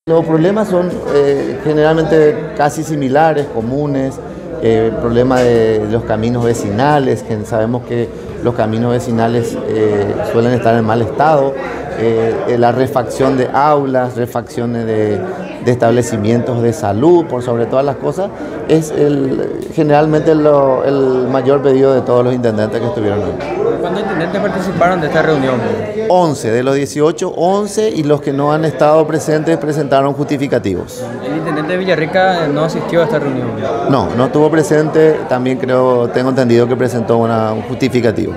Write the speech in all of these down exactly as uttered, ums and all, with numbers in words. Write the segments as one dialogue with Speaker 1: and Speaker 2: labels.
Speaker 1: Los problemas son eh, generalmente casi similares, comunes, eh, el problema de los caminos vecinales, que sabemos que los caminos vecinales eh, suelen estar en mal estado, eh, la refacción de aulas, refacciones de, de establecimientos de salud, por sobre todas las cosas, es el, generalmente lo, el mayor pedido de todos los intendentes que estuvieron hoy.
Speaker 2: ¿Cuántos intendentes participaron de esta reunión?
Speaker 1: once, de los dieciocho, once, y los que no han estado presentes presentaron justificativos.
Speaker 2: ¿El intendente de Villarrica no asistió a esta reunión?
Speaker 1: No, no estuvo presente, también creo, tengo entendido que presentó una, un justificativo.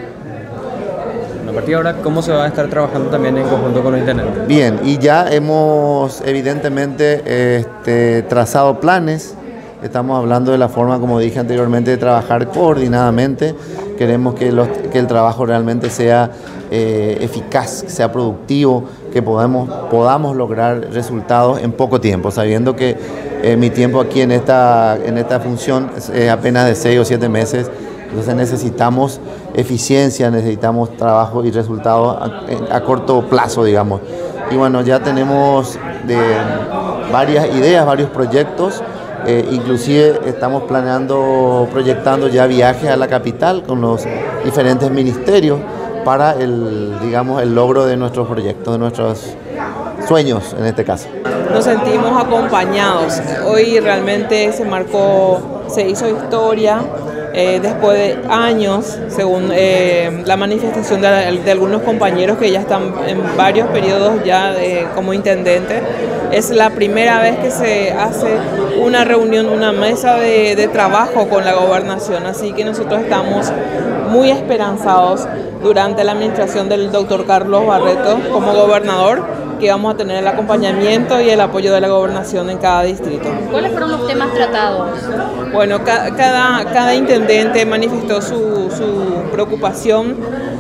Speaker 2: A partir de ahora, ¿cómo se va a estar trabajando también en conjunto con los intendentes?
Speaker 1: Bien, y ya hemos evidentemente este, trazado planes. Estamos hablando de la forma, como dije anteriormente, de trabajar coordinadamente. Queremos que, los, que el trabajo realmente sea eh, eficaz, sea productivo, que podamos, podamos lograr resultados en poco tiempo, sabiendo que eh, mi tiempo aquí en esta, en esta función es eh, apenas de seis o siete meses. Entonces necesitamos eficiencia, necesitamos trabajo y resultados a, a corto plazo, digamos. Y bueno, ya tenemos de varias ideas, varios proyectos. Eh, inclusive estamos planeando, proyectando ya viajes a la capital con los diferentes ministerios para el, digamos, el logro de nuestros proyectos, de nuestros sueños en este caso.
Speaker 3: Nos sentimos acompañados. Hoy realmente se marcó, se hizo historia. Eh, después de años, según eh, la manifestación de, de algunos compañeros que ya están en varios periodos ya de, como intendente, es la primera vez que se hace una reunión, una mesa de, de trabajo con la gobernación, así que nosotros estamos muy esperanzados durante la administración del doctor Carlos Barreto como gobernador, que vamos a tener el acompañamiento y el apoyo de la gobernación en cada distrito.
Speaker 4: ¿Cuáles fueron los temas tratados?
Speaker 3: Bueno, ca cada, cada intendente manifestó su, su preocupación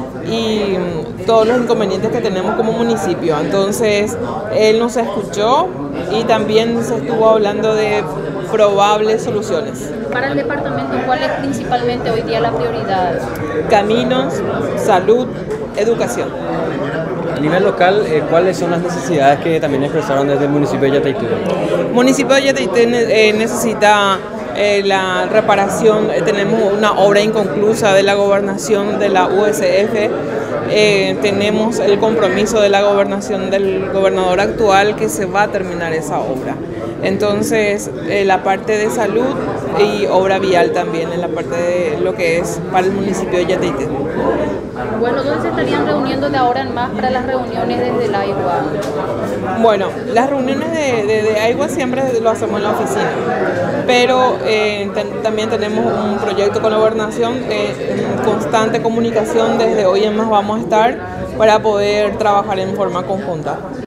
Speaker 3: y todos los inconvenientes que tenemos como municipio. Entonces, él nos escuchó y también se estuvo hablando de probables soluciones.
Speaker 4: Para el departamento, ¿cuál es principalmente hoy día la prioridad?
Speaker 3: Caminos, salud, educación.
Speaker 2: A nivel local, eh, ¿cuáles son las necesidades que también expresaron desde el municipio de Yataití?
Speaker 3: El municipio de Yataití eh, necesita eh, la reparación, eh, tenemos una obra inconclusa de la gobernación de la U S F, eh, tenemos el compromiso de la gobernación del gobernador actual que se va a terminar esa obra. Entonces, eh, la parte de salud y obra vial también, en la parte de lo que es para el municipio de Yataití.
Speaker 4: Bueno, ¿dónde se estarían reuniendo de ahora en más para las reuniones desde el AIGUA?
Speaker 3: Bueno, las reuniones de, de, de AIGUA siempre lo hacemos en la oficina, pero eh, ten, también tenemos un proyecto con la gobernación eh, en constante comunicación. Desde hoy en más vamos a estar para poder trabajar en forma conjunta.